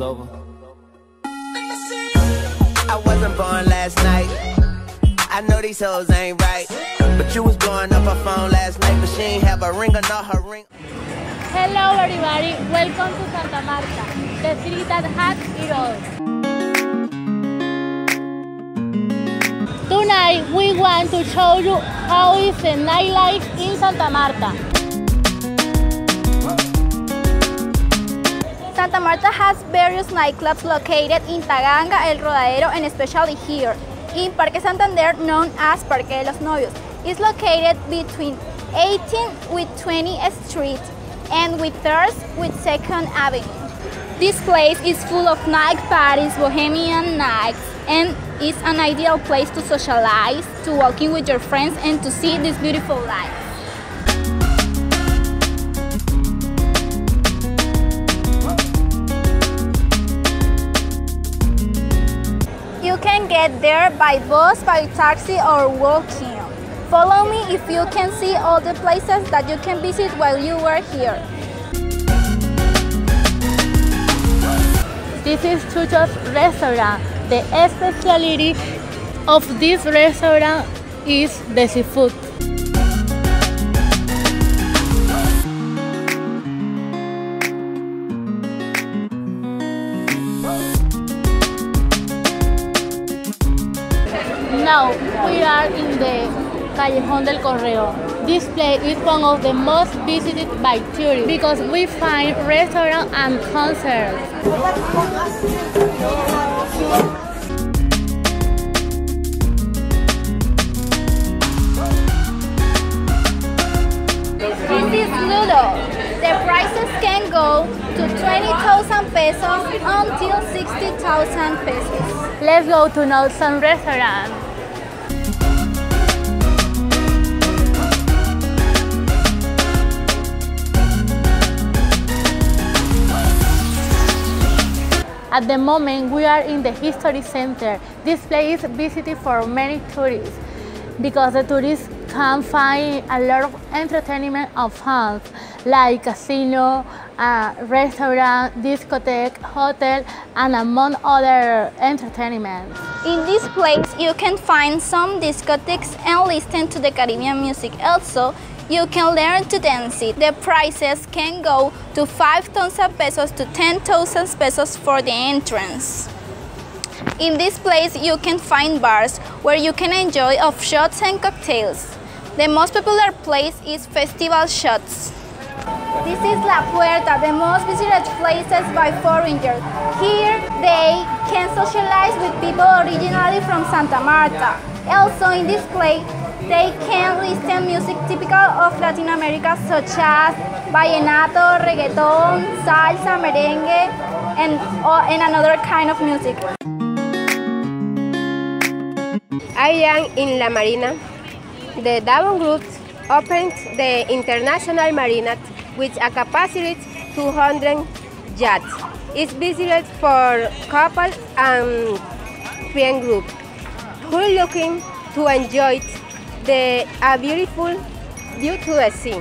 over. I wasn't born last night. I know these hoes ain't right, but you was blowing up her phone last night, but she ain't have a ring or not her ring. Hello everybody, welcome to Santa Marta, the city that has it all. Tonight we want to show you how is the nightlife in Santa Marta. Santa Marta has various nightclubs located in Taganga, El Rodadero, and especially here in Parque Santander, known as Parque de los Novios. It's located between 18th with 20th Street and with 3rd with 2nd Avenue. This place is full of night parties, bohemian nights, and is an ideal place to socialize, to walk in with your friends, and to see this beautiful life. You can get there by bus, by taxi, or walking. Follow me if you can see all the places that you can visit while you were here. This is Chucho's restaurant. The specialty of this restaurant is the seafood. Now we are in the Callejón del Correo. This place is one of the most visited by tourists because we find restaurants and concerts. This is Ludo. The prices can go to 20,000 pesos until 60,000 pesos. Let's go to know some restaurants. At the moment, we are in the History Center. This place is visited for many tourists because the tourists can find a lot of entertainment and fun, like casino, restaurant, discotheque, hotel, and among other entertainment. In this place, you can find some discotheques and listen to the Caribbean music. Also, you can learn to dance it. The prices can go to 5,000 pesos to 10,000 pesos for the entrance. In this place, you can find bars where you can enjoy of shots and cocktails. The most popular place is Festival Shots. This is La Puerta, the most visited places by foreigners. Here, they can socialize with people originally from Santa Marta. Also, in this place, they can listen music typical of Latin America, such as vallenato, reggaeton, salsa, merengue, and another kind of music. I am in La Marina. The Davon Group opened the International Marina with a capacity of 200 yachts. It's visited for couples and friend groups who are looking to enjoy a beautiful view to the sea.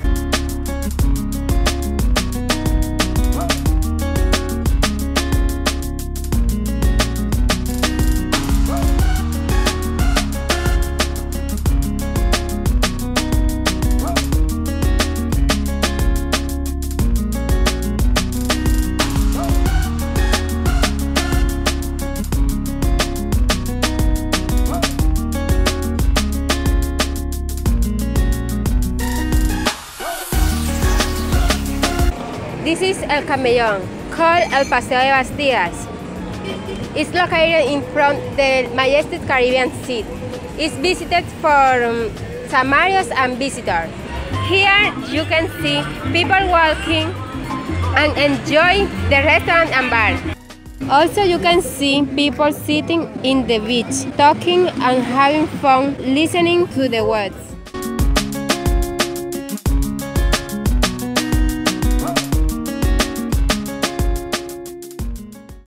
This is El Camellón, called El Paseo de Bastidas. It's located in front of the majestic Caribbean Sea. It's visited for samaritans and visitors. Here you can see people walking and enjoy the restaurant and bar. Also you can see people sitting in the beach, talking and having fun listening to the words.